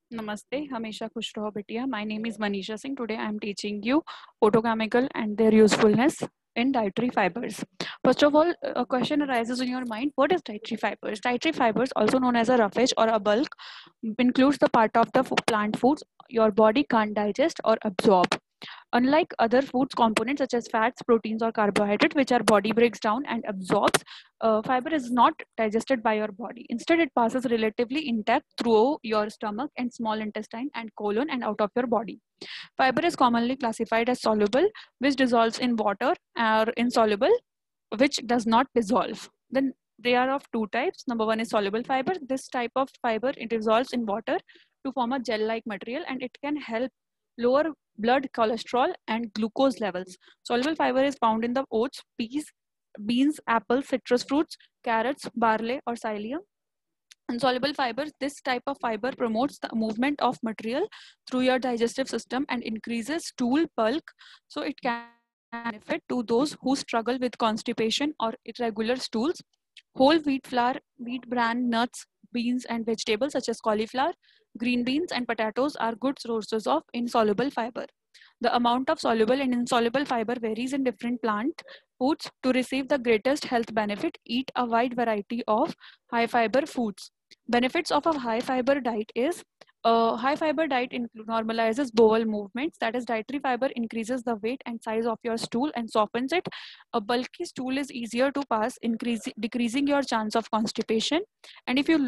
Namaste, Hamesha Khush Raho Betiya. My name is Manisha Singh. Today I am teaching you photochemical and their usefulness in dietary fibers. First of all, a question arises in your mind, what is dietary fibers? Dietary fibers, also known as a roughage or a bulk, includes the part of the plant foods your body can't digest or absorb. Unlike other foods components such as fats, proteins, or carbohydrates, which our body breaks down and absorbs, fiber is not digested by your body. Instead, it passes relatively intact through your stomach and small intestine and colon and out of your body. Fiber is commonly classified as soluble, which dissolves in water, or insoluble, which does not dissolve. Then they are of two types. Number one is soluble fiber. This type of fiber, it dissolves in water to form a gel-like material, and it can help lower blood cholesterol and glucose levels. Soluble fiber is found in the oats, peas, beans, apples, citrus fruits, carrots, barley, or psyllium. Insoluble fibers, this type of fiber promotes the movement of material through your digestive system and increases stool bulk, so it can benefit to those who struggle with constipation or irregular stools. Whole wheat flour, wheat bran, nuts, beans, and vegetables such as cauliflower, green beans, and potatoes are good sources of insoluble fiber. The amount of soluble and insoluble fiber varies in different plant foods. To receive the greatest health benefit, eat a wide variety of high fiber foods. Benefits of a high fiber diet is a high fiber diet normalizes bowel movements. That is, dietary fiber increases the weight and size of your stool and softens it. A bulky stool is easier to pass, decreasing your chance of constipation. And if you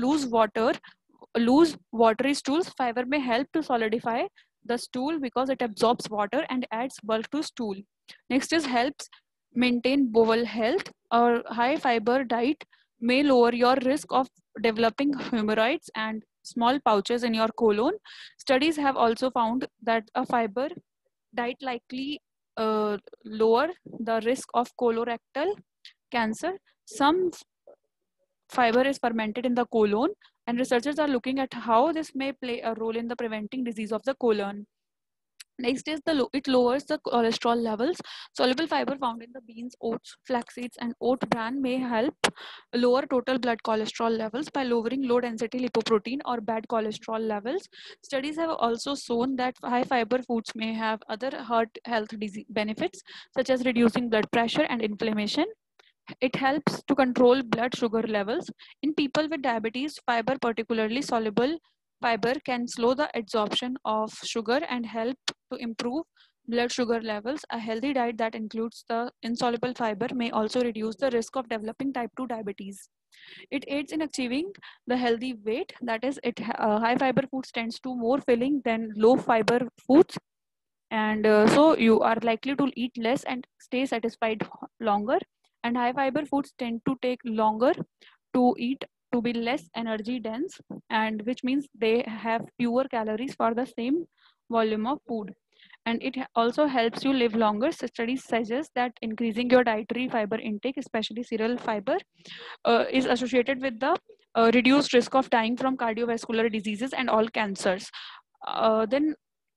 lose watery stools, fiber may help to solidify the stool because it absorbs water and adds bulk to stool. Next is helps maintain bowel health. A high fiber diet may lower your risk of developing hemorrhoids and small pouches in your colon. Studies have also found that a fiber diet likely lower the risk of colorectal cancer. Some fiber is fermented in the colon, and researchers are looking at how this may play a role in the preventing disease of the colon. Next is it lowers the cholesterol levels. Soluble fiber found in the beans, oats, flax seeds, and oat bran may help lower total blood cholesterol levels by lowering low density lipoprotein or bad cholesterol levels. Studies have also shown that high fiber foods may have other heart health disease benefits, such as reducing blood pressure and inflammation. It helps to control blood sugar levels. In people with diabetes, fiber, particularly soluble fiber, can slow the absorption of sugar and help to improve blood sugar levels. A healthy diet that includes the insoluble fiber may also reduce the risk of developing type 2 diabetes. It aids in achieving the healthy weight. That is, high fiber foods tends to more filling than low fiber foods, and so you are likely to eat less and stay satisfied longer. And high fiber foods tend to take longer to eat, to be less energy dense, and which means they have fewer calories for the same volume of food. And it also helps you live longer. So studies suggest that increasing your dietary fiber intake, especially cereal fiber, is associated with the reduced risk of dying from cardiovascular diseases and all cancers. Then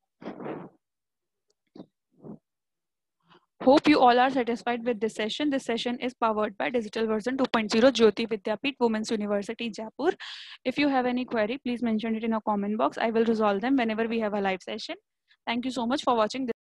Hope you all are satisfied with this session. This session is powered by Digital Version 2.0 Jyoti Vidyapeeth Women's University, Jaipur. If you have any query, please mention it in a comment box. I will resolve them whenever we have a live session. Thank you so much for watching this.